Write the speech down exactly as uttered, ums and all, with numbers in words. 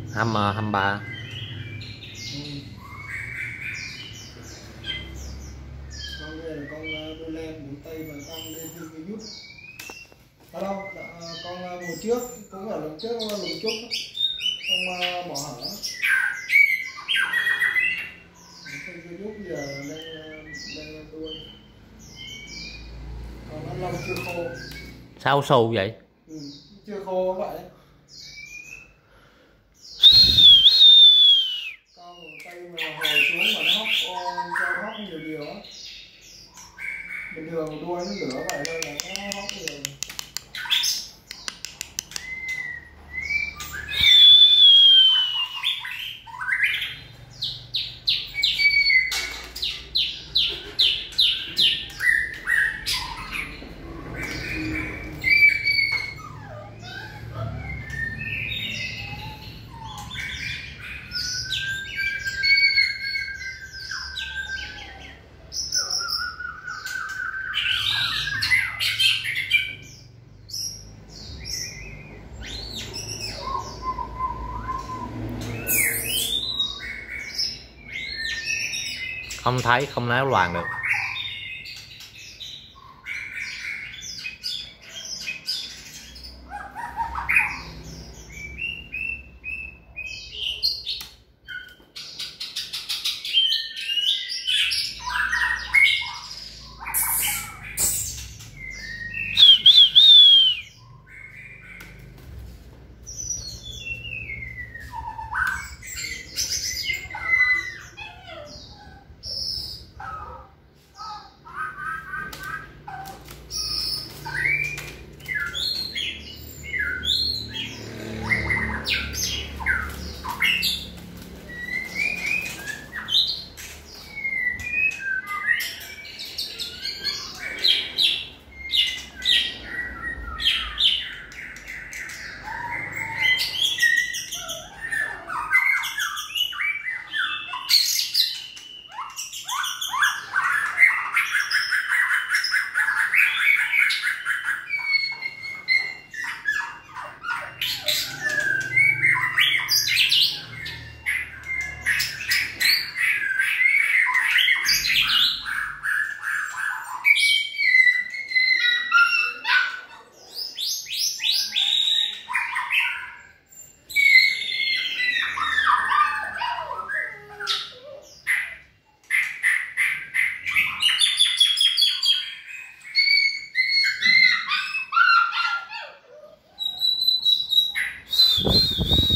Hăm hăm ba. Ừ. Con này là con đuôi len mũi tây và con lên trên cái nhút. Ở đâu? Con mùa trước cũng ở lần trước lùng trúc con bỏ hở. Con cái nhút giờ đang đang đuôi. Còn nó lông chưa khô. Sao xù vậy? Ừ, chưa khô các bạn. Con mùa tây mà hồi xuống mà nó hóc cho hóc nhiều điều á. Bình thường đuôi nó lửa vậy thôi là nó hóc nhiều. Không thấy, không náo loạn được. You